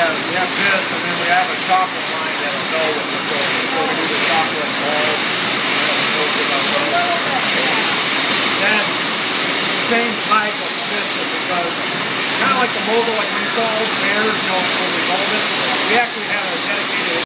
have this, and then we have a chocolate line that'll go with the filter. So we do the chocolate balls, then same type of system, because kind of like the mogul, like we saw old bears, when we mold it, we actually